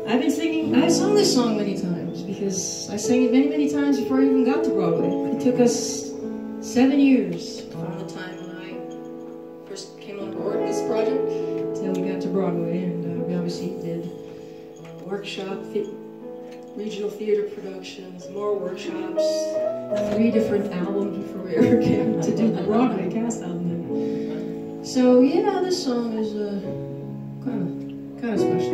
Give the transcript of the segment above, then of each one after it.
I've sung this song many times because I sang it many times before I even got to Broadway. It took us 7 years from the time when I first came on board with this project till we got to Broadway, and we obviously did workshop, regional theater productions, more workshops, 3 different albums before we ever came to do the Broadway cast album. So yeah, this song is kind of special.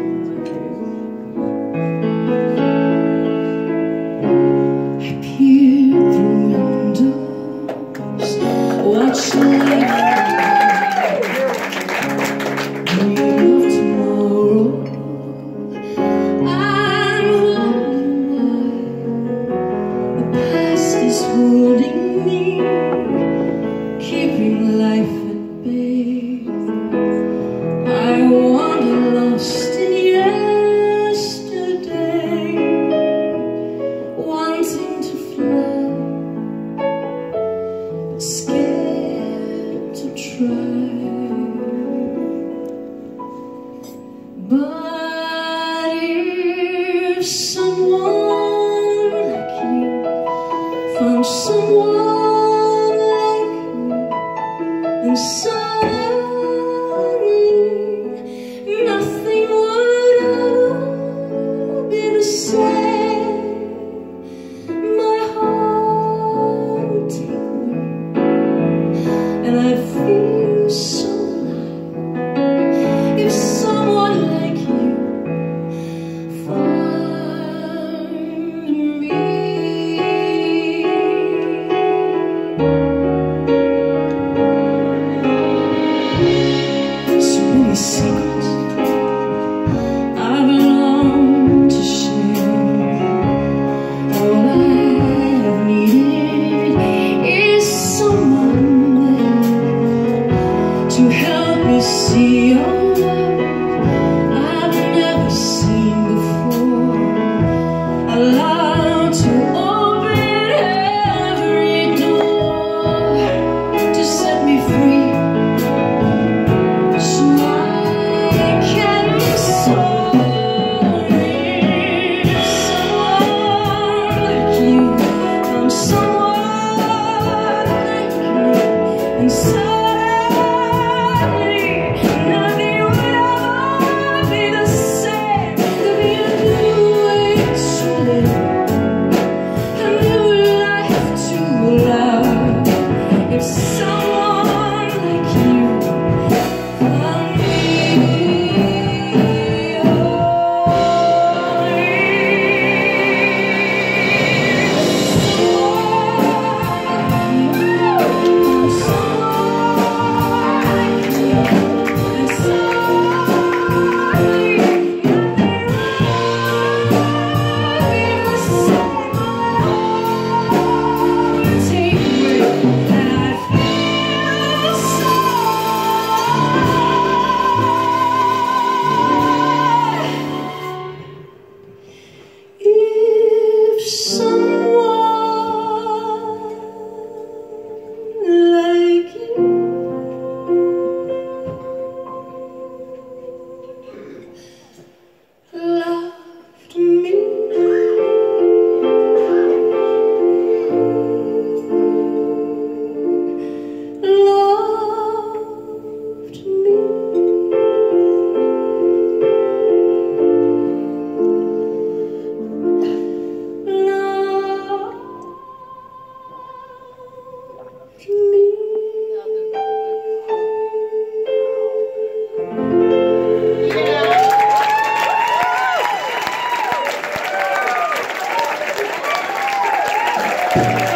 I peered through windows, watching life dream of tomorrow. I'm wondering why the past is holding me, keeping life at bay. I wander lost in yesterday, wanting to fly, but scared to try. But if someone like you found someone like me, then suddenly nothing would ever be the same. My heart would take me, and I'd feel so alive if someone like you found me. So many secrets I've longed to share. All I've needed is someone to help me see a world I've never seen before. Allowed to open every door to set me free, so I can soar. If someone like you found someone like me, and suddenly nothing would ever be the same. There'd be a new way to live, a new life to love. If someone like you found me, if someone like you loved me, loved me. Yeah.